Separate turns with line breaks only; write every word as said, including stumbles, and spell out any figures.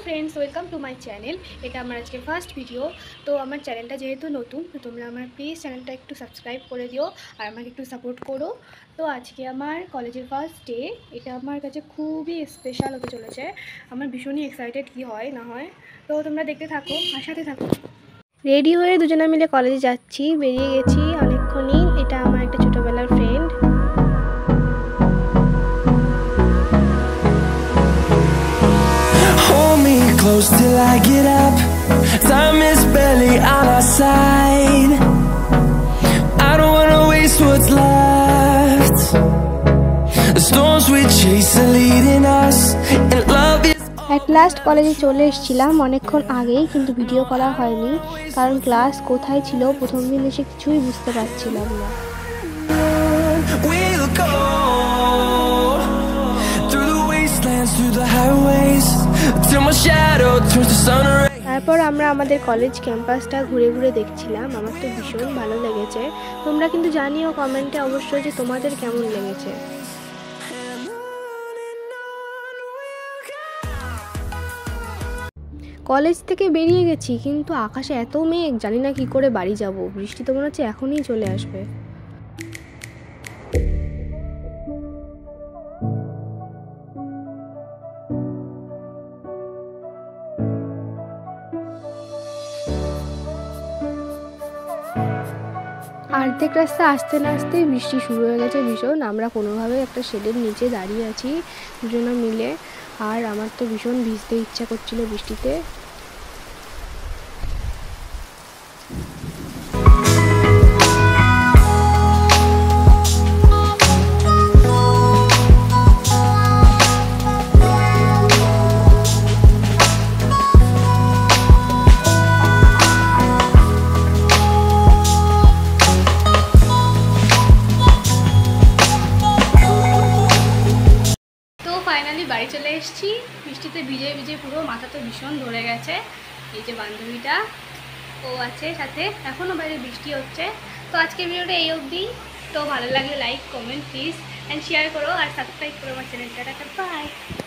Friends welcome to my channel এটা আমার আজকে ফার্স্ট ভিডিও। তো আমার চ্যানেলটা যেহেতু নতুন তো তোমরা আমার প্লিজ চ্যানেলটা একটু সাবস্ক্রাইব করে দিও আর আমাকে একটু সাপোর্ট করো। তো আজকে আমার কলেজের ফার্স্ট ডে, এটা আমার কাছে খুবই স্পেশাল হতে চলেছে। আমার ভীষণই এক্সাইটেড কি হয় না হয়, তো তোমরা দেখতে থাকো আর সাথে থাকো। রেডি হয়ে দুজনে মিলে কলেজে যাচ্ছি, বেরিয়ে গেছি অনেকক্ষণই। এটা আমার একটা ছোটোবেলার friend.
Close till I get up. Time is barely on our side. I don't wanna waste what's left. The storms we chase are leading us, and love is
at last কলেজে চলে এসেছিলাম অনেকক্ষণ আগেই, কিন্তু ভিডিও করা হয়নি কারণ class কোথায় ছিল প্রথম দিন এসে কিছুই বুঝতে পারছিলাম না।
we'll go through the wastelands, through the highways, till my shadow turns to sun rays.
তারপর আমরা আমাদের কলেজ ক্যাম্পাসটা ঘুরে ঘুরে দেখছিলাম। আমার তো ভীষণ ভালো লেগেছে। তোমরা কিন্তু জানিও কমেন্টে অবশ্যই যে তোমাদের কেমন লেগেছে। কলেজ থেকে বেরিয়ে গেছি, কিন্তু আকাশে এত মেঘ, জানি না কি করে বাড়ি যাব। বৃষ্টি তো মনে হচ্ছে এখনই চলে আসবে। অর্ধেক রাস্তা আসতে না আসতেই বৃষ্টি শুরু হয়ে গেছে ভীষণ। আমরা কোনোভাবে একটা শেডের নিচে দাঁড়িয়ে আছি দুজনে মিলে, আর আমার তো ভীষণ ভিজতে ইচ্ছা করছিল বৃষ্টিতে। ফাইনালি বাড়ি চলে এসেছি। বৃষ্টিতে ভিজে ভিজে পুরো মাথা তো ভীষণ ধরে গেছে। এই যে বান্ধবীটা ও আছে সাথে, এখনও বাইরে বৃষ্টি হচ্ছে। তো আজকে ভিডিওটা এই অবধি। তো ভালো লাগলে like comment please and share করো আর সাবস্ক্রাইব করো আমার চ্যানেলটা। বাই।